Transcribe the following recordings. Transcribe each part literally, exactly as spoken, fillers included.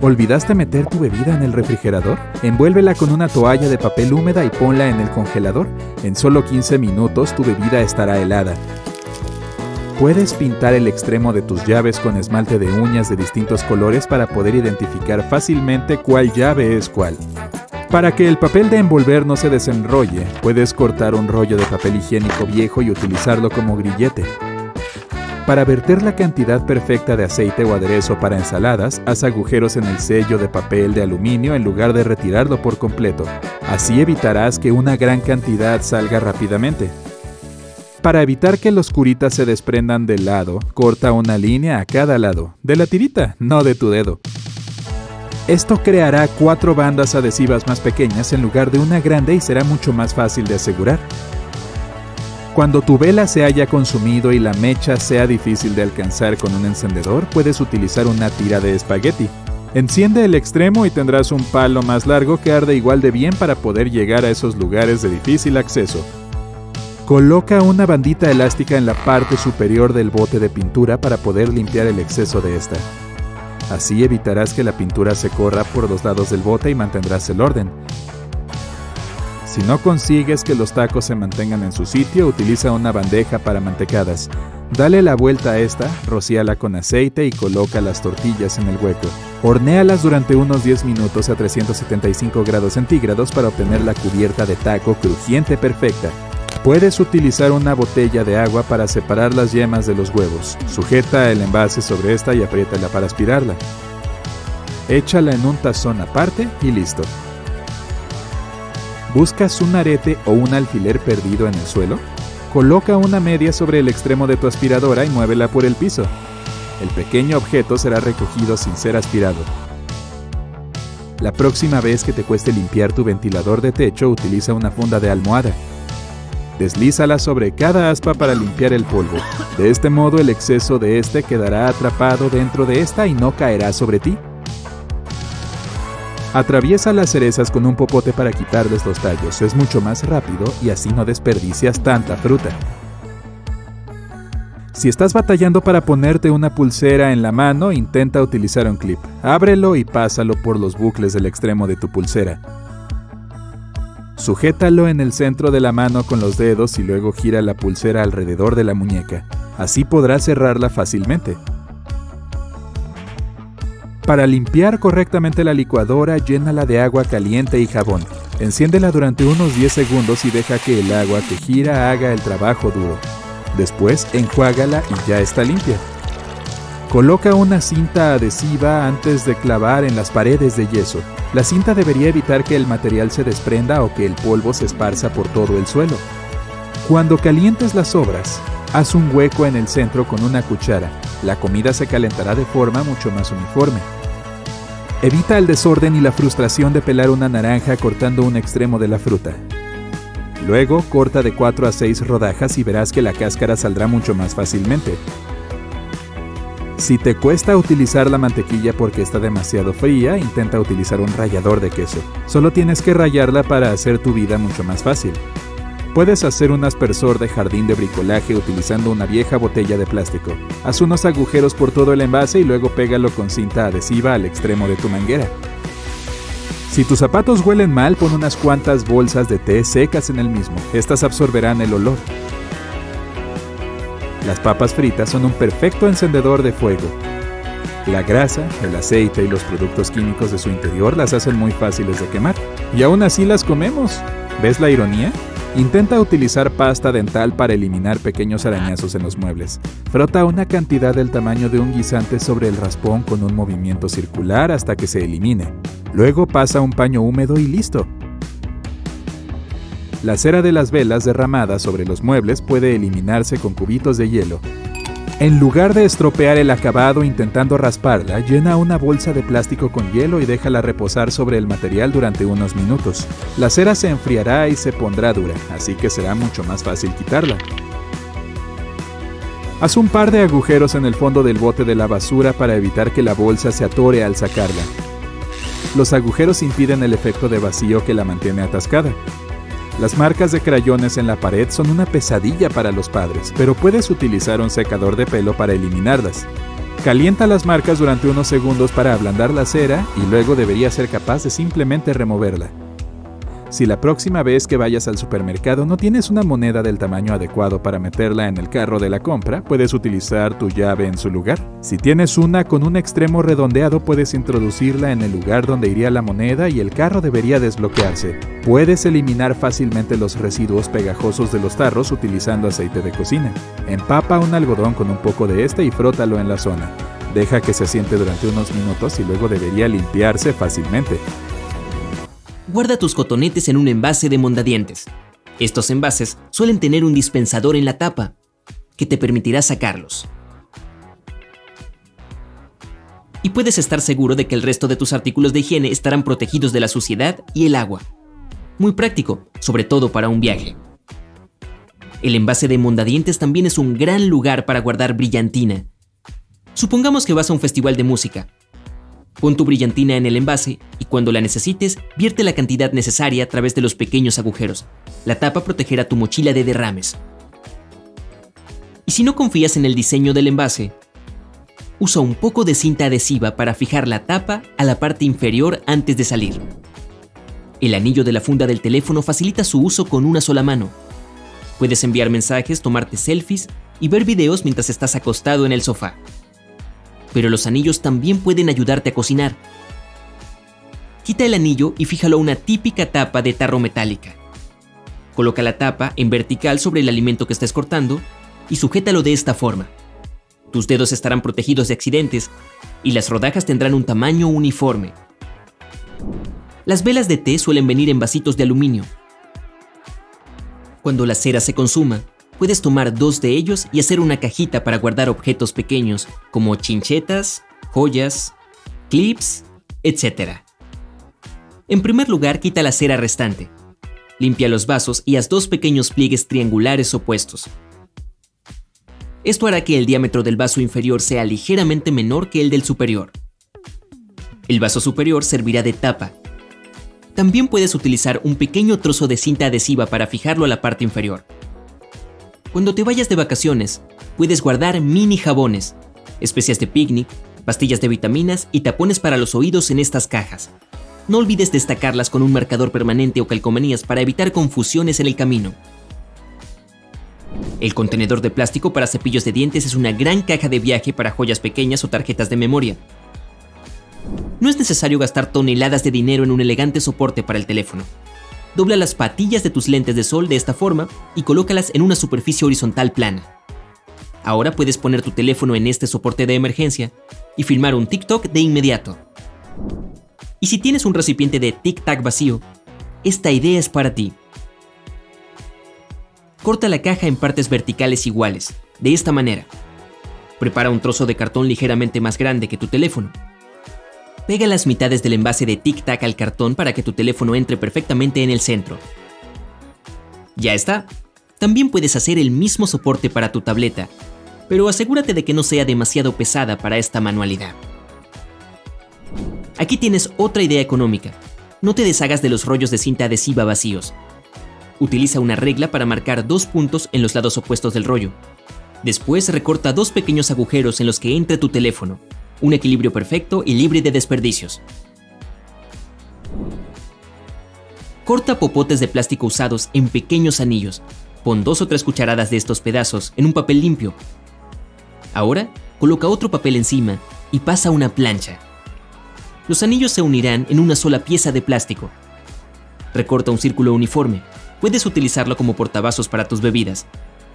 ¿Olvidaste meter tu bebida en el refrigerador? Envuélvela con una toalla de papel húmeda y ponla en el congelador. En solo quince minutos tu bebida estará helada. Puedes pintar el extremo de tus llaves con esmalte de uñas de distintos colores para poder identificar fácilmente cuál llave es cuál. Para que el papel de envolver no se desenrolle, puedes cortar un rollo de papel higiénico viejo y utilizarlo como grillete. Para verter la cantidad perfecta de aceite o aderezo para ensaladas, haz agujeros en el sello de papel de aluminio en lugar de retirarlo por completo. Así evitarás que una gran cantidad salga rápidamente. Para evitar que los curitas se desprendan del lado, corta una línea a cada lado, de la tirita, no de tu dedo. Esto creará cuatro bandas adhesivas más pequeñas en lugar de una grande y será mucho más fácil de asegurar. Cuando tu vela se haya consumido y la mecha sea difícil de alcanzar con un encendedor, puedes utilizar una tira de espagueti. Enciende el extremo y tendrás un palo más largo que arde igual de bien para poder llegar a esos lugares de difícil acceso. Coloca una bandita elástica en la parte superior del bote de pintura para poder limpiar el exceso de esta. Así evitarás que la pintura se corra por los lados del bote y mantendrás el orden. Si no consigues que los tacos se mantengan en su sitio, utiliza una bandeja para mantecadas. Dale la vuelta a esta, rocíala con aceite y coloca las tortillas en el hueco. Hornéalas durante unos diez minutos a trescientos setenta y cinco grados centígrados para obtener la cubierta de taco crujiente perfecta. Puedes utilizar una botella de agua para separar las yemas de los huevos. Sujeta el envase sobre esta y apriétala para aspirarla. Échala en un tazón aparte y listo. ¿Buscas un arete o un alfiler perdido en el suelo? Coloca una media sobre el extremo de tu aspiradora y muévela por el piso. El pequeño objeto será recogido sin ser aspirado. La próxima vez que te cueste limpiar tu ventilador de techo, utiliza una funda de almohada. Deslízala sobre cada aspa para limpiar el polvo. De este modo el exceso de este quedará atrapado dentro de esta y no caerá sobre ti. Atraviesa las cerezas con un popote para quitarles los tallos. Es mucho más rápido y así no desperdicias tanta fruta. Si estás batallando para ponerte una pulsera en la mano, intenta utilizar un clip. Ábrelo y pásalo por los bucles del extremo de tu pulsera. Sujétalo en el centro de la mano con los dedos y luego gira la pulsera alrededor de la muñeca. Así podrás cerrarla fácilmente. Para limpiar correctamente la licuadora, llénala de agua caliente y jabón. Enciéndela durante unos diez segundos y deja que el agua que gira haga el trabajo duro. Después, enjuágala y ya está limpia. Coloca una cinta adhesiva antes de clavar en las paredes de yeso. La cinta debería evitar que el material se desprenda o que el polvo se esparza por todo el suelo. Cuando calientes las sobras, haz un hueco en el centro con una cuchara. La comida se calentará de forma mucho más uniforme. Evita el desorden y la frustración de pelar una naranja cortando un extremo de la fruta. Luego, corta de cuatro a seis rodajas y verás que la cáscara saldrá mucho más fácilmente. Si te cuesta utilizar la mantequilla porque está demasiado fría, intenta utilizar un rallador de queso. Solo tienes que rallarla para hacer tu vida mucho más fácil. Puedes hacer un aspersor de jardín de bricolaje utilizando una vieja botella de plástico. Haz unos agujeros por todo el envase y luego pégalo con cinta adhesiva al extremo de tu manguera. Si tus zapatos huelen mal, pon unas cuantas bolsas de té secas en el mismo. Estas absorberán el olor. Las papas fritas son un perfecto encendedor de fuego. La grasa, el aceite y los productos químicos de su interior las hacen muy fáciles de quemar. Y aún así las comemos. ¿Ves la ironía? Intenta utilizar pasta dental para eliminar pequeños arañazos en los muebles. Frota una cantidad del tamaño de un guisante sobre el raspón con un movimiento circular hasta que se elimine. Luego pasa un paño húmedo y listo. La cera de las velas derramada sobre los muebles puede eliminarse con cubitos de hielo. En lugar de estropear el acabado intentando rasparla, llena una bolsa de plástico con hielo y déjala reposar sobre el material durante unos minutos. La cera se enfriará y se pondrá dura, así que será mucho más fácil quitarla. Haz un par de agujeros en el fondo del bote de la basura para evitar que la bolsa se atore al sacarla. Los agujeros impiden el efecto de vacío que la mantiene atascada. Las marcas de crayones en la pared son una pesadilla para los padres, pero puedes utilizar un secador de pelo para eliminarlas. Calienta las marcas durante unos segundos para ablandar la cera y luego deberías ser capaz de simplemente removerla. Si la próxima vez que vayas al supermercado no tienes una moneda del tamaño adecuado para meterla en el carro de la compra, puedes utilizar tu llave en su lugar. Si tienes una con un extremo redondeado, puedes introducirla en el lugar donde iría la moneda y el carro debería desbloquearse. Puedes eliminar fácilmente los residuos pegajosos de los tarros utilizando aceite de cocina. Empapa un algodón con un poco de este y frótalo en la zona. Deja que se asiente durante unos minutos y luego debería limpiarse fácilmente. Guarda tus cotonetes en un envase de mondadientes. Estos envases suelen tener un dispensador en la tapa, que te permitirá sacarlos. Y puedes estar seguro de que el resto de tus artículos de higiene estarán protegidos de la suciedad y el agua. Muy práctico, sobre todo para un viaje. El envase de mondadientes también es un gran lugar para guardar brillantina. Supongamos que vas a un festival de música. Pon tu brillantina en el envase y cuando la necesites, vierte la cantidad necesaria a través de los pequeños agujeros. La tapa protegerá tu mochila de derrames. Y si no confías en el diseño del envase, usa un poco de cinta adhesiva para fijar la tapa a la parte inferior antes de salir. El anillo de la funda del teléfono facilita su uso con una sola mano. Puedes enviar mensajes, tomarte selfies y ver videos mientras estás acostado en el sofá. Pero los anillos también pueden ayudarte a cocinar. Quita el anillo y fíjalo a una típica tapa de tarro metálica. Coloca la tapa en vertical sobre el alimento que estés cortando y sujétalo de esta forma. Tus dedos estarán protegidos de accidentes y las rodajas tendrán un tamaño uniforme. Las velas de té suelen venir en vasitos de aluminio. Cuando la cera se consuma, puedes tomar dos de ellos y hacer una cajita para guardar objetos pequeños como chinchetas, joyas, clips, etcétera. En primer lugar, quita la cera restante. Limpia los vasos y haz dos pequeños pliegues triangulares opuestos. Esto hará que el diámetro del vaso inferior sea ligeramente menor que el del superior. El vaso superior servirá de tapa. También puedes utilizar un pequeño trozo de cinta adhesiva para fijarlo a la parte inferior. Cuando te vayas de vacaciones, puedes guardar mini jabones, especias de picnic, pastillas de vitaminas y tapones para los oídos en estas cajas. No olvides destacarlas con un marcador permanente o calcomanías para evitar confusiones en el camino. El contenedor de plástico para cepillos de dientes es una gran caja de viaje para joyas pequeñas o tarjetas de memoria. No es necesario gastar toneladas de dinero en un elegante soporte para el teléfono. Dobla las patillas de tus lentes de sol de esta forma y colócalas en una superficie horizontal plana. Ahora puedes poner tu teléfono en este soporte de emergencia y filmar un TikTok de inmediato. Y si tienes un recipiente de tic-tac vacío, esta idea es para ti. Corta la caja en partes verticales iguales, de esta manera. Prepara un trozo de cartón ligeramente más grande que tu teléfono. Pega las mitades del envase de Tic Tac al cartón para que tu teléfono entre perfectamente en el centro. Ya está. También puedes hacer el mismo soporte para tu tableta, pero asegúrate de que no sea demasiado pesada para esta manualidad. Aquí tienes otra idea económica. No te deshagas de los rollos de cinta adhesiva vacíos. Utiliza una regla para marcar dos puntos en los lados opuestos del rollo. Después recorta dos pequeños agujeros en los que entre tu teléfono. Un equilibrio perfecto y libre de desperdicios. Corta popotes de plástico usados en pequeños anillos. Pon dos o tres cucharadas de estos pedazos en un papel limpio. Ahora, coloca otro papel encima y pasa una plancha. Los anillos se unirán en una sola pieza de plástico. Recorta un círculo uniforme. Puedes utilizarlo como portavasos para tus bebidas.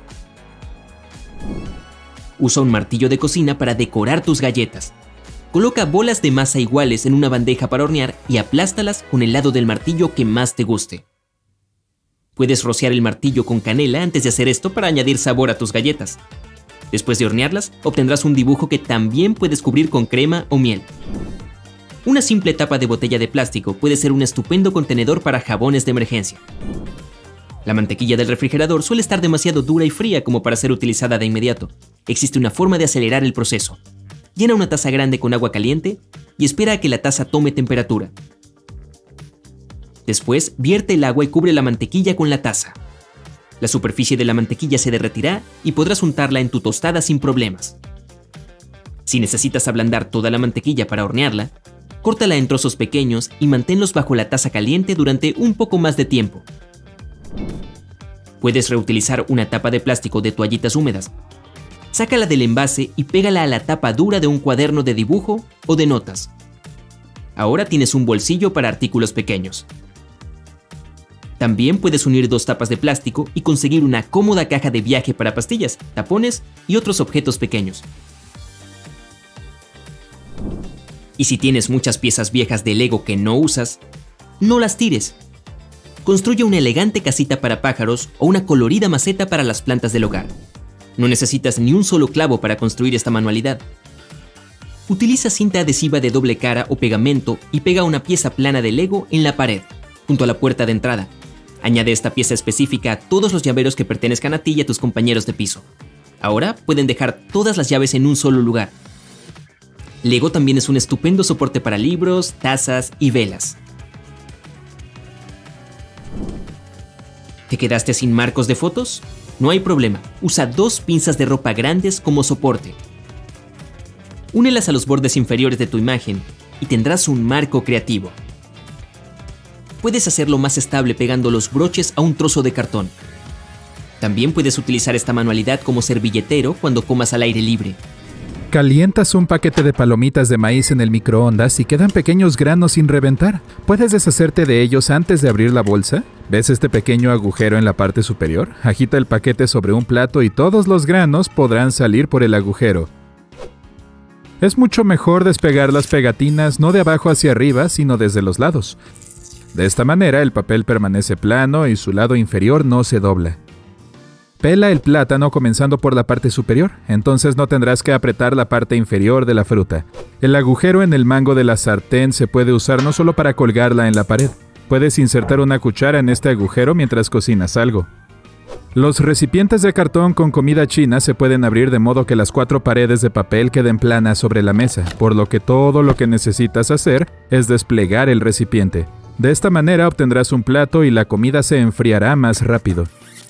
Usa un martillo de cocina para decorar tus galletas. Coloca bolas de masa iguales en una bandeja para hornear y aplástalas con el lado del martillo que más te guste. Puedes rociar el martillo con canela antes de hacer esto para añadir sabor a tus galletas. Después de hornearlas, obtendrás un dibujo que también puedes cubrir con crema o miel. Una simple tapa de botella de plástico puede ser un estupendo contenedor para jabones de emergencia. La mantequilla del refrigerador suele estar demasiado dura y fría como para ser utilizada de inmediato. Existe una forma de acelerar el proceso. Llena una taza grande con agua caliente y espera a que la taza tome temperatura. Después, vierte el agua y cubre la mantequilla con la taza. La superficie de la mantequilla se derretirá y podrás untarla en tu tostada sin problemas. Si necesitas ablandar toda la mantequilla para hornearla, córtala en trozos pequeños y manténlos bajo la taza caliente durante un poco más de tiempo. Puedes reutilizar una tapa de plástico de toallitas húmedas. Sácala del envase y pégala a la tapa dura de un cuaderno de dibujo o de notas. Ahora tienes un bolsillo para artículos pequeños. También puedes unir dos tapas de plástico y conseguir una cómoda caja de viaje para pastillas, tapones y otros objetos pequeños. Y si tienes muchas piezas viejas de Lego que no usas, no las tires. Construye una elegante casita para pájaros o una colorida maceta para las plantas del hogar. No necesitas ni un solo clavo para construir esta manualidad. Utiliza cinta adhesiva de doble cara o pegamento y pega una pieza plana de Lego en la pared, junto a la puerta de entrada. Añade esta pieza específica a todos los llaveros que pertenezcan a ti y a tus compañeros de piso. Ahora pueden dejar todas las llaves en un solo lugar. Lego también es un estupendo soporte para libros, tazas y velas. ¿Te quedaste sin marcos de fotos? No hay problema, usa dos pinzas de ropa grandes como soporte. Únelas a los bordes inferiores de tu imagen y tendrás un marco creativo. Puedes hacerlo más estable pegando los broches a un trozo de cartón. También puedes utilizar esta manualidad como servilletero cuando comas al aire libre. Calientas un paquete de palomitas de maíz en el microondas y quedan pequeños granos sin reventar. ¿Puedes deshacerte de ellos antes de abrir la bolsa? ¿Ves este pequeño agujero en la parte superior? Agita el paquete sobre un plato y todos los granos podrán salir por el agujero. Es mucho mejor despegar las pegatinas no de abajo hacia arriba, sino desde los lados. De esta manera el papel permanece plano y su lado inferior no se dobla. Pela el plátano comenzando por la parte superior, entonces no tendrás que apretar la parte inferior de la fruta. El agujero en el mango de la sartén se puede usar no solo para colgarla en la pared. Puedes insertar una cuchara en este agujero mientras cocinas algo. Los recipientes de cartón con comida china se pueden abrir de modo que las cuatro paredes de papel queden planas sobre la mesa, por lo que todo lo que necesitas hacer es desplegar el recipiente. De esta manera obtendrás un plato y la comida se enfriará más rápido.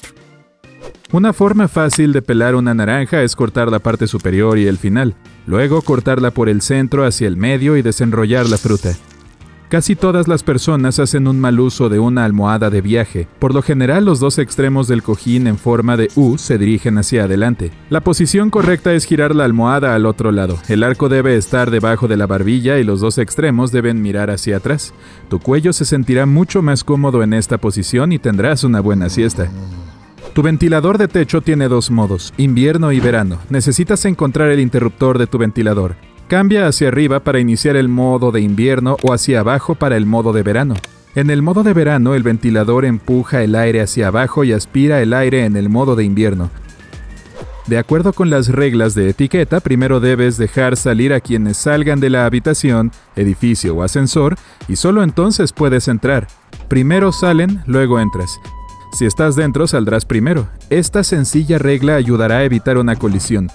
Una forma fácil de pelar una naranja es cortar la parte superior y el final, luego cortarla por el centro hacia el medio y desenrollar la fruta. Casi todas las personas hacen un mal uso de una almohada de viaje. Por lo general, los dos extremos del cojín en forma de U se dirigen hacia adelante. La posición correcta es girar la almohada al otro lado. El arco debe estar debajo de la barbilla y los dos extremos deben mirar hacia atrás. Tu cuello se sentirá mucho más cómodo en esta posición y tendrás una buena siesta. Tu ventilador de techo tiene dos modos, invierno y verano. Necesitas encontrar el interruptor de tu ventilador. Cambia hacia arriba para iniciar el modo de invierno o hacia abajo para el modo de verano. En el modo de verano, el ventilador empuja el aire hacia abajo y aspira el aire en el modo de invierno. De acuerdo con las reglas de etiqueta, primero debes dejar salir a quienes salgan de la habitación, edificio o ascensor, y solo entonces puedes entrar. Primero salen, luego entras. Si estás dentro, saldrás primero. Esta sencilla regla ayudará a evitar una colisión.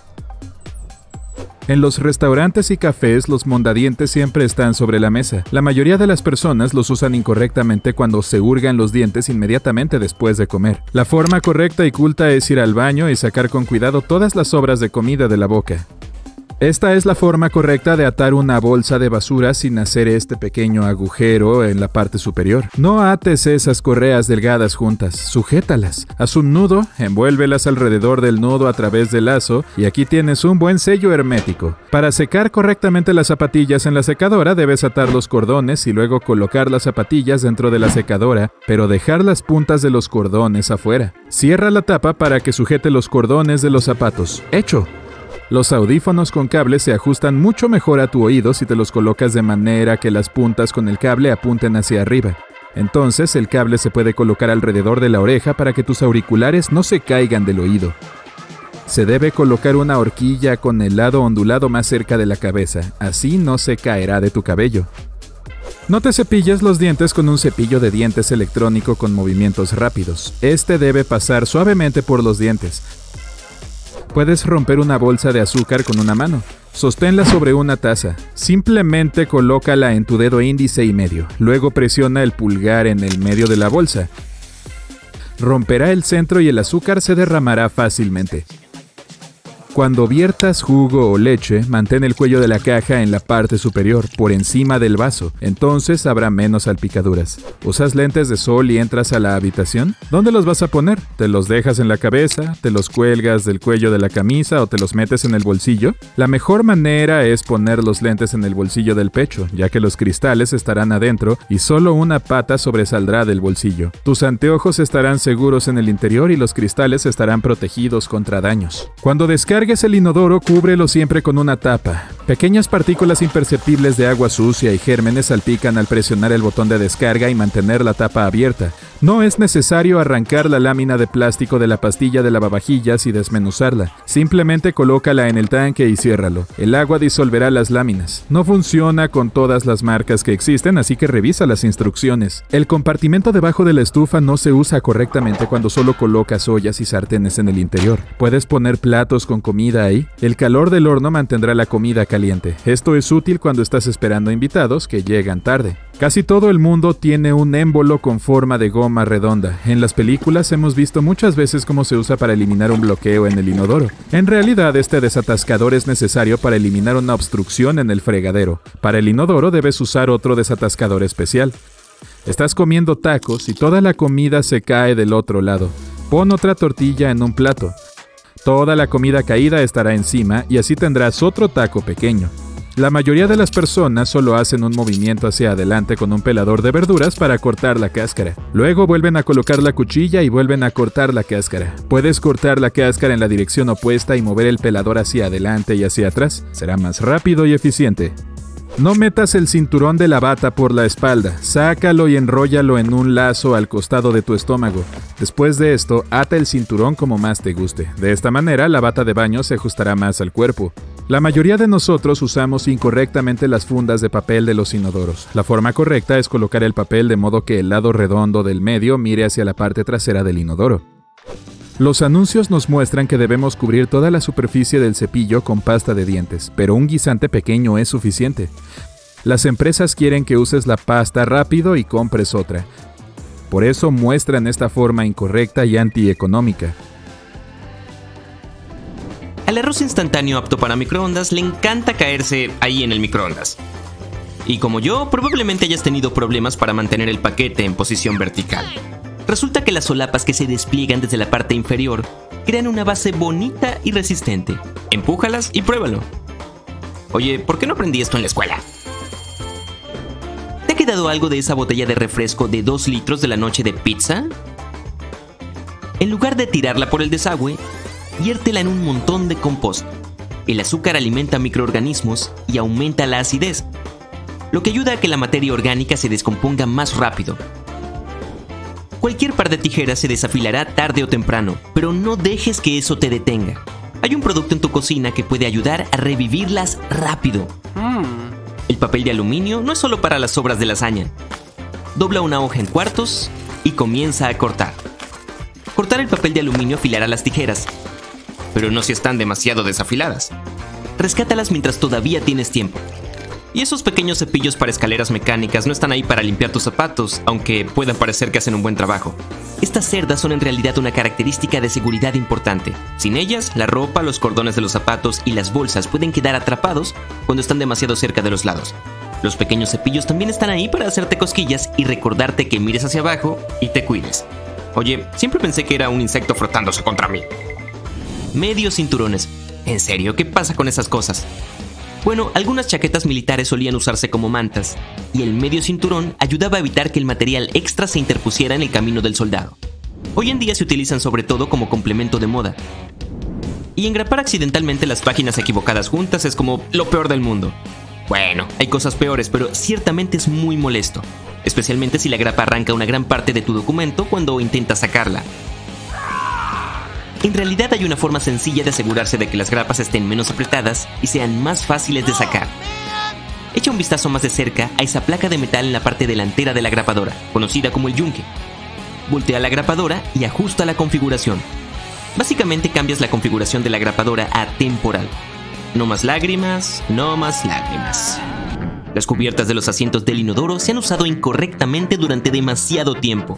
En los restaurantes y cafés, los mondadientes siempre están sobre la mesa. La mayoría de las personas los usan incorrectamente cuando se hurgan los dientes inmediatamente después de comer. La forma correcta y culta es ir al baño y sacar con cuidado todas las sobras de comida de la boca. Esta es la forma correcta de atar una bolsa de basura sin hacer este pequeño agujero en la parte superior. No ates esas correas delgadas juntas, sujétalas. Haz un nudo, envuélvelas alrededor del nudo a través del lazo y aquí tienes un buen sello hermético. Para secar correctamente las zapatillas en la secadora debes atar los cordones y luego colocar las zapatillas dentro de la secadora, pero dejar las puntas de los cordones afuera. Cierra la tapa para que sujete los cordones de los zapatos. ¡Hecho! Los audífonos con cable se ajustan mucho mejor a tu oído si te los colocas de manera que las puntas con el cable apunten hacia arriba. Entonces el cable se puede colocar alrededor de la oreja para que tus auriculares no se caigan del oído. Se debe colocar una horquilla con el lado ondulado más cerca de la cabeza, así no se caerá de tu cabello. No te cepilles los dientes con un cepillo de dientes electrónico con movimientos rápidos. Este debe pasar suavemente por los dientes. Puedes romper una bolsa de azúcar con una mano. Sosténla sobre una taza. Simplemente colócala en tu dedo índice y medio. Luego presiona el pulgar en el medio de la bolsa. Romperá el centro y el azúcar se derramará fácilmente. Cuando viertas jugo o leche, mantén el cuello de la caja en la parte superior, por encima del vaso. Entonces habrá menos salpicaduras. ¿Usas lentes de sol y entras a la habitación? ¿Dónde los vas a poner? ¿Te los dejas en la cabeza? ¿Te los cuelgas del cuello de la camisa o te los metes en el bolsillo? La mejor manera es poner los lentes en el bolsillo del pecho, ya que los cristales estarán adentro y solo una pata sobresaldrá del bolsillo. Tus anteojos estarán seguros en el interior y los cristales estarán protegidos contra daños. Cuando descargues el inodoro, cúbrelo siempre con una tapa. Pequeñas partículas imperceptibles de agua sucia y gérmenes salpican al presionar el botón de descarga y mantener la tapa abierta. No es necesario arrancar la lámina de plástico de la pastilla de lavavajillas y desmenuzarla. Simplemente colócala en el tanque y ciérralo. El agua disolverá las láminas. No funciona con todas las marcas que existen, así que revisa las instrucciones. El compartimento debajo de la estufa no se usa correctamente cuando solo colocas ollas y sartenes en el interior. Puedes poner platos con comida ahí. El calor del horno mantendrá la comida caliente. Esto es útil cuando estás esperando invitados que llegan tarde. Casi todo el mundo tiene un émbolo con forma de goma redonda. En las películas hemos visto muchas veces cómo se usa para eliminar un bloqueo en el inodoro. En realidad, este desatascador es necesario para eliminar una obstrucción en el fregadero. Para el inodoro debes usar otro desatascador especial. Estás comiendo tacos y toda la comida se cae del otro lado. Pon otra tortilla en un plato. Toda la comida caída estará encima y así tendrás otro taco pequeño. La mayoría de las personas solo hacen un movimiento hacia adelante con un pelador de verduras para cortar la cáscara. Luego vuelven a colocar la cuchilla y vuelven a cortar la cáscara. Puedes cortar la cáscara en la dirección opuesta y mover el pelador hacia adelante y hacia atrás. Será más rápido y eficiente. No metas el cinturón de la bata por la espalda. Sácalo y enróllalo en un lazo al costado de tu estómago. Después de esto, ata el cinturón como más te guste. De esta manera, la bata de baño se ajustará más al cuerpo. La mayoría de nosotros usamos incorrectamente las fundas de papel de los inodoros. La forma correcta es colocar el papel de modo que el lado redondo del medio mire hacia la parte trasera del inodoro. Los anuncios nos muestran que debemos cubrir toda la superficie del cepillo con pasta de dientes, pero un guisante pequeño es suficiente. Las empresas quieren que uses la pasta rápido y compres otra. Por eso muestran esta forma incorrecta y antieconómica. Al arroz instantáneo apto para microondas le encanta caerse ahí en el microondas. Y como yo, probablemente hayas tenido problemas para mantener el paquete en posición vertical. Resulta que las solapas que se despliegan desde la parte inferior crean una base bonita y resistente. Empújalas y pruébalo. Oye, ¿por qué no aprendí esto en la escuela? ¿Te ha quedado algo de esa botella de refresco de dos litros de la noche de pizza? En lugar de tirarla por el desagüe, viértela en un montón de compost. El azúcar alimenta microorganismos y aumenta la acidez, lo que ayuda a que la materia orgánica se descomponga más rápido. Cualquier par de tijeras se desafilará tarde o temprano, pero no dejes que eso te detenga. Hay un producto en tu cocina que puede ayudar a revivirlas rápido. El papel de aluminio no es solo para las sobras de lasaña. Dobla una hoja en cuartos y comienza a cortar. Cortar el papel de aluminio afilará las tijeras, pero no si están demasiado desafiladas. Rescátalas mientras todavía tienes tiempo. Y esos pequeños cepillos para escaleras mecánicas no están ahí para limpiar tus zapatos, aunque puedan parecer que hacen un buen trabajo. Estas cerdas son en realidad una característica de seguridad importante. Sin ellas, la ropa, los cordones de los zapatos y las bolsas pueden quedar atrapados cuando están demasiado cerca de los lados. Los pequeños cepillos también están ahí para hacerte cosquillas y recordarte que mires hacia abajo y te cuides. Oye, siempre pensé que era un insecto frotándose contra mí. Medios cinturones. ¿En serio? ¿Qué pasa con esas cosas? Bueno, algunas chaquetas militares solían usarse como mantas, y el medio cinturón ayudaba a evitar que el material extra se interpusiera en el camino del soldado. Hoy en día se utilizan sobre todo como complemento de moda. Y engrapar accidentalmente las páginas equivocadas juntas es como lo peor del mundo. Bueno, hay cosas peores, pero ciertamente es muy molesto, especialmente si la grapa arranca una gran parte de tu documento cuando intentas sacarla. En realidad hay una forma sencilla de asegurarse de que las grapas estén menos apretadas y sean más fáciles de sacar. Echa un vistazo más de cerca a esa placa de metal en la parte delantera de la grapadora, conocida como el yunque. Voltea la grapadora y ajusta la configuración. Básicamente cambias la configuración de la grapadora a temporal. No más lágrimas, no más lágrimas. Las cubiertas de los asientos del inodoro se han usado incorrectamente durante demasiado tiempo.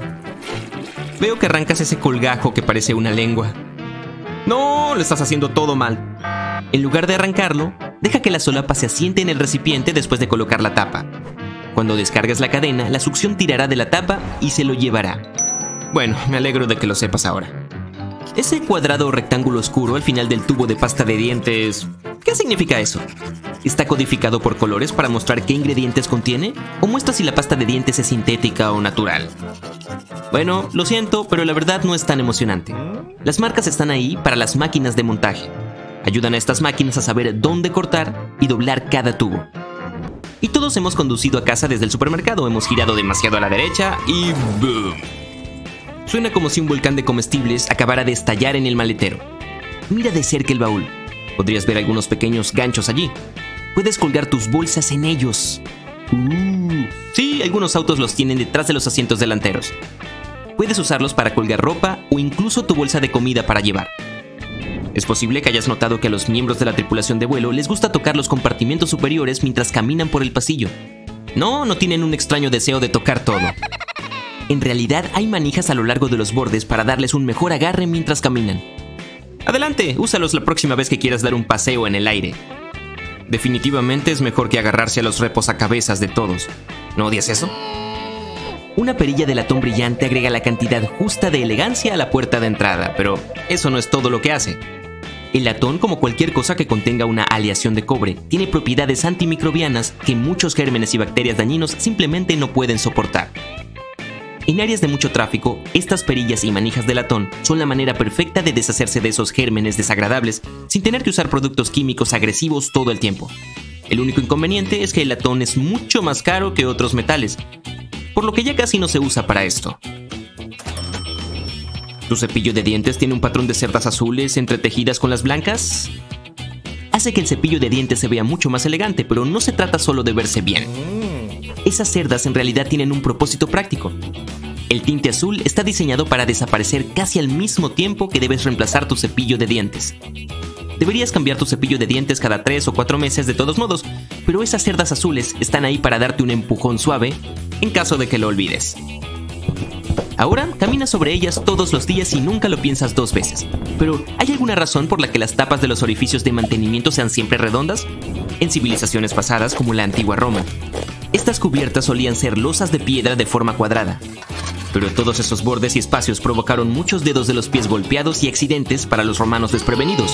Veo que arrancas ese colgajo que parece una lengua. No, lo estás haciendo todo mal. En lugar de arrancarlo, deja que la solapa se asiente en el recipiente después de colocar la tapa. Cuando descargues la cadena, la succión tirará de la tapa y se lo llevará. Bueno, me alegro de que lo sepas ahora. Ese cuadrado o rectángulo oscuro al final del tubo de pasta de dientes, ¿qué significa eso? ¿Está codificado por colores para mostrar qué ingredientes contiene? ¿O muestra si la pasta de dientes es sintética o natural? Bueno, lo siento, pero la verdad no es tan emocionante. Las marcas están ahí para las máquinas de montaje. Ayudan a estas máquinas a saber dónde cortar y doblar cada tubo. Y todos hemos conducido a casa desde el supermercado, hemos girado demasiado a la derecha y ¡boom! Suena como si un volcán de comestibles acabara de estallar en el maletero. Mira de cerca el baúl. Podrías ver algunos pequeños ganchos allí. Puedes colgar tus bolsas en ellos. Uh, sí, algunos autos los tienen detrás de los asientos delanteros. Puedes usarlos para colgar ropa o incluso tu bolsa de comida para llevar. Es posible que hayas notado que a los miembros de la tripulación de vuelo les gusta tocar los compartimentos superiores mientras caminan por el pasillo. No, no tienen un extraño deseo de tocar todo. En realidad hay manijas a lo largo de los bordes para darles un mejor agarre mientras caminan. Adelante, úsalos la próxima vez que quieras dar un paseo en el aire. Definitivamente es mejor que agarrarse a los reposacabezas de todos. ¿No odias eso? Una perilla de latón brillante agrega la cantidad justa de elegancia a la puerta de entrada, pero eso no es todo lo que hace. El latón, como cualquier cosa que contenga una aleación de cobre, tiene propiedades antimicrobianas que muchos gérmenes y bacterias dañinos simplemente no pueden soportar. En áreas de mucho tráfico, estas perillas y manijas de latón son la manera perfecta de deshacerse de esos gérmenes desagradables sin tener que usar productos químicos agresivos todo el tiempo. El único inconveniente es que el latón es mucho más caro que otros metales, por lo que ya casi no se usa para esto. ¿Tu cepillo de dientes tiene un patrón de cerdas azules entretejidas con las blancas? Hace que el cepillo de dientes se vea mucho más elegante, pero no se trata solo de verse bien. Esas cerdas en realidad tienen un propósito práctico. El tinte azul está diseñado para desaparecer casi al mismo tiempo que debes reemplazar tu cepillo de dientes. Deberías cambiar tu cepillo de dientes cada tres o cuatro meses de todos modos, pero esas cerdas azules están ahí para darte un empujón suave en caso de que lo olvides. Ahora caminas sobre ellas todos los días y nunca lo piensas dos veces. Pero, ¿hay alguna razón por la que las tapas de los orificios de mantenimiento sean siempre redondas? En civilizaciones pasadas, como la antigua Roma, estas cubiertas solían ser losas de piedra de forma cuadrada. Pero todos esos bordes y espacios provocaron muchos dedos de los pies golpeados y accidentes para los romanos desprevenidos.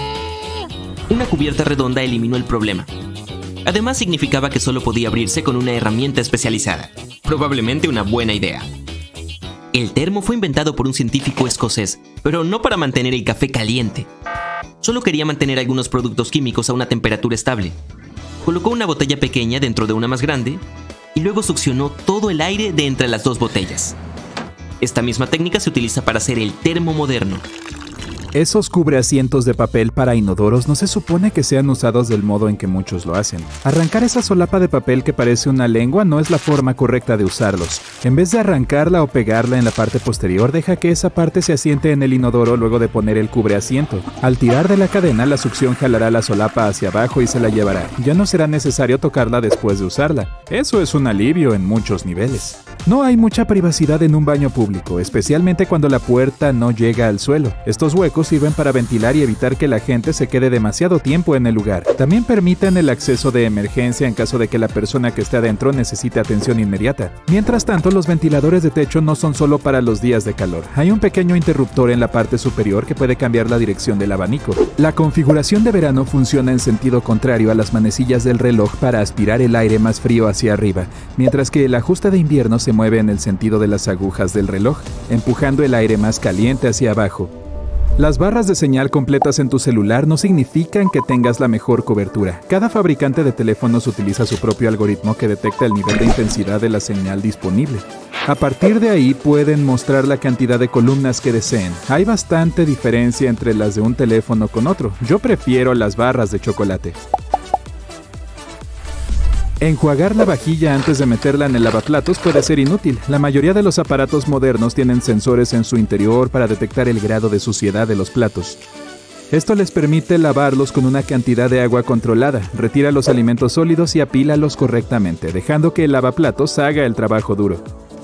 Una cubierta redonda eliminó el problema. Además, significaba que solo podía abrirse con una herramienta especializada. Probablemente una buena idea. El termo fue inventado por un científico escocés, pero no para mantener el café caliente. Solo quería mantener algunos productos químicos a una temperatura estable. Colocó una botella pequeña dentro de una más grande y luego succionó todo el aire de entre las dos botellas. Esta misma técnica se utiliza para hacer el termo moderno. Esos cubreasientos de papel para inodoros no se supone que sean usados del modo en que muchos lo hacen. Arrancar esa solapa de papel que parece una lengua no es la forma correcta de usarlos. En vez de arrancarla o pegarla en la parte posterior, deja que esa parte se asiente en el inodoro luego de poner el cubreasiento. Al tirar de la cadena, la succión jalará la solapa hacia abajo y se la llevará. Ya no será necesario tocarla después de usarla. Eso es un alivio en muchos niveles. No hay mucha privacidad en un baño público, especialmente cuando la puerta no llega al suelo. Estos huecos sirven para ventilar y evitar que la gente se quede demasiado tiempo en el lugar. También permiten el acceso de emergencia en caso de que la persona que esté adentro necesite atención inmediata. Mientras tanto, los ventiladores de techo no son solo para los días de calor. Hay un pequeño interruptor en la parte superior que puede cambiar la dirección del abanico. La configuración de verano funciona en sentido contrario a las manecillas del reloj para aspirar el aire más frío hacia arriba, mientras que el ajuste de invierno se mueve en el sentido de las agujas del reloj, empujando el aire más caliente hacia abajo. Las barras de señal completas en tu celular no significan que tengas la mejor cobertura. Cada fabricante de teléfonos utiliza su propio algoritmo que detecta el nivel de intensidad de la señal disponible. A partir de ahí pueden mostrar la cantidad de columnas que deseen. Hay bastante diferencia entre las de un teléfono con otro. Yo prefiero las barras de chocolate. Enjuagar la vajilla antes de meterla en el lavaplatos puede ser inútil. La mayoría de los aparatos modernos tienen sensores en su interior para detectar el grado de suciedad de los platos. Esto les permite lavarlos con una cantidad de agua controlada, retira los alimentos sólidos y apílalos correctamente, dejando que el lavaplatos haga el trabajo duro.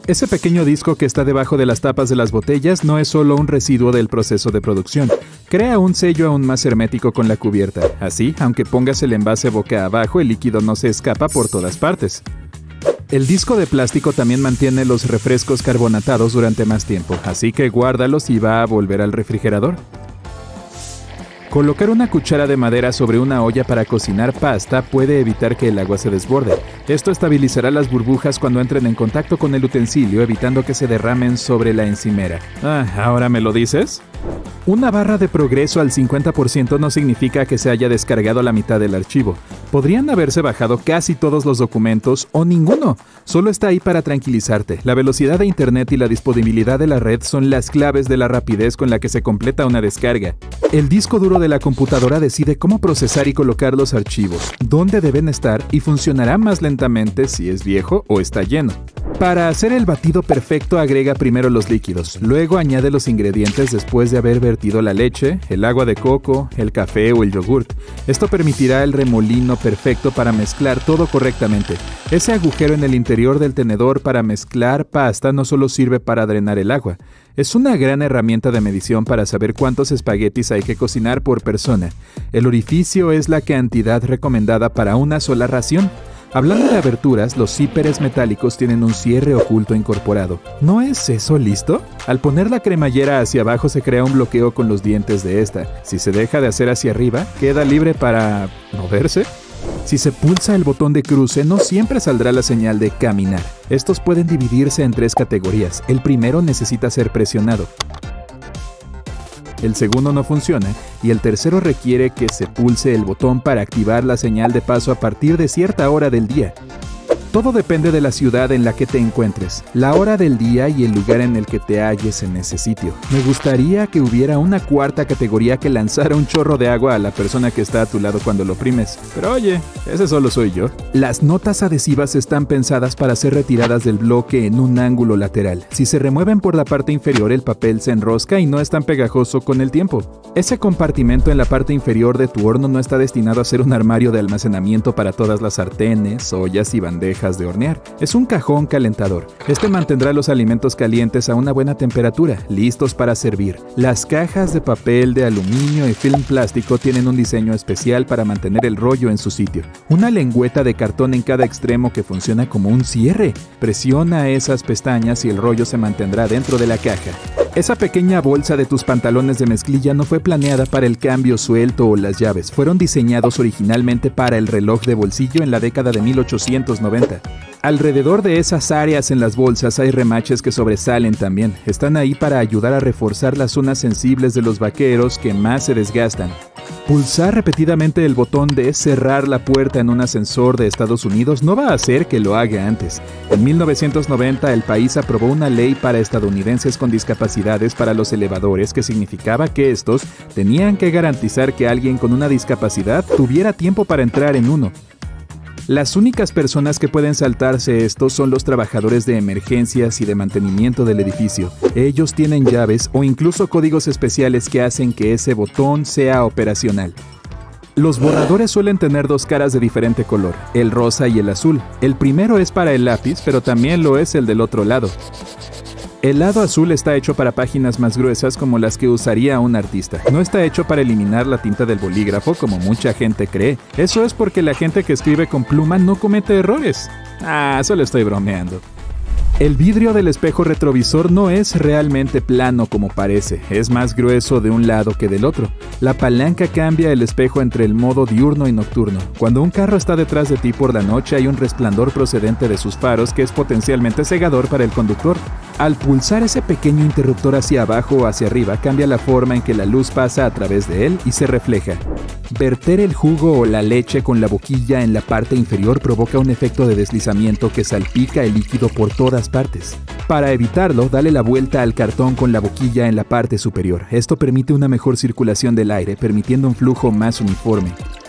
Ese pequeño disco que está debajo de las tapas de las botellas no es solo un residuo del proceso de producción. Crea un sello aún más hermético con la cubierta. Así, aunque pongas el envase boca abajo, el líquido no se escapa por todas partes. El disco de plástico también mantiene los refrescos carbonatados durante más tiempo, así que guárdalos y va a volver al refrigerador. Colocar una cuchara de madera sobre una olla para cocinar pasta puede evitar que el agua se desborde. Esto estabilizará las burbujas cuando entren en contacto con el utensilio, evitando que se derramen sobre la encimera. Ah, ¿ahora me lo dices? Una barra de progreso al cincuenta por ciento no significa que se haya descargado la mitad del archivo. Podrían haberse bajado casi todos los documentos o ninguno. Solo está ahí para tranquilizarte. La velocidad de internet y la disponibilidad de la red son las claves de la rapidez con la que se completa una descarga. El disco duro de la computadora decide cómo procesar y colocar los archivos, dónde deben estar y funcionará más lentamente si es viejo o está lleno. Para hacer el batido perfecto, agrega primero los líquidos, luego añade los ingredientes después de haber vertido la leche, el agua de coco, el café o el yogurt. Esto permitirá el remolino perfecto para mezclar todo correctamente. Ese agujero en el interior del tenedor para mezclar pasta no solo sirve para drenar el agua, es una gran herramienta de medición para saber cuántos espaguetis hay que cocinar por persona. El orificio es la cantidad recomendada para una sola ración. Hablando de aberturas, los zíperes metálicos tienen un cierre oculto incorporado. ¿No es eso listo? Al poner la cremallera hacia abajo se crea un bloqueo con los dientes de esta. Si se deja de hacer hacia arriba, queda libre para moverse. Si se pulsa el botón de cruce, no siempre saldrá la señal de caminar. Estos pueden dividirse en tres categorías. El primero necesita ser presionado. El segundo no funciona y el tercero requiere que se pulse el botón para activar la señal de paso a partir de cierta hora del día. Todo depende de la ciudad en la que te encuentres, la hora del día y el lugar en el que te halles en ese sitio. Me gustaría que hubiera una cuarta categoría que lanzara un chorro de agua a la persona que está a tu lado cuando lo oprimes. Pero oye, ese solo soy yo. Las notas adhesivas están pensadas para ser retiradas del bloque en un ángulo lateral. Si se remueven por la parte inferior, el papel se enrosca y no es tan pegajoso con el tiempo. Ese compartimento en la parte inferior de tu horno no está destinado a ser un armario de almacenamiento para todas las sartenes, ollas y bandejas de hornear. Es un cajón calentador. Este mantendrá los alimentos calientes a una buena temperatura, listos para servir. Las cajas de papel de aluminio y film plástico tienen un diseño especial para mantener el rollo en su sitio. Una lengüeta de cartón en cada extremo que funciona como un cierre. Presiona esas pestañas y el rollo se mantendrá dentro de la caja. Esa pequeña bolsa de tus pantalones de mezclilla no fue planeada para el cambio suelto o las llaves. Fueron diseñados originalmente para el reloj de bolsillo en la década de mil ochocientos noventa. Alrededor de esas áreas en las bolsas hay remaches que sobresalen también. Están ahí para ayudar a reforzar las zonas sensibles de los vaqueros que más se desgastan. Pulsar repetidamente el botón de cerrar la puerta en un ascensor de Estados Unidos no va a hacer que lo haga antes. En mil novecientos noventa el país aprobó una ley para estadounidenses con discapacidades para los elevadores que significaba que estos tenían que garantizar que alguien con una discapacidad tuviera tiempo para entrar en uno. Las únicas personas que pueden saltarse esto son los trabajadores de emergencias y de mantenimiento del edificio. Ellos tienen llaves o incluso códigos especiales que hacen que ese botón sea operacional. Los borradores suelen tener dos caras de diferente color, el rosa y el azul. El primero es para el lápiz, pero también lo es el del otro lado. El lado azul está hecho para páginas más gruesas como las que usaría un artista. No está hecho para eliminar la tinta del bolígrafo como mucha gente cree. Eso es porque la gente que escribe con pluma no comete errores. Ah, solo estoy bromeando. El vidrio del espejo retrovisor no es realmente plano como parece, es más grueso de un lado que del otro. La palanca cambia el espejo entre el modo diurno y nocturno. Cuando un carro está detrás de ti por la noche hay un resplandor procedente de sus faros que es potencialmente cegador para el conductor. Al pulsar ese pequeño interruptor hacia abajo o hacia arriba cambia la forma en que la luz pasa a través de él y se refleja. Verter el jugo o la leche con la boquilla en la parte inferior provoca un efecto de deslizamiento que salpica el líquido por todas partes. Para evitarlo, dale la vuelta al cartón con la boquilla en la parte superior. Esto permite una mejor circulación del aire, permitiendo un flujo más uniforme.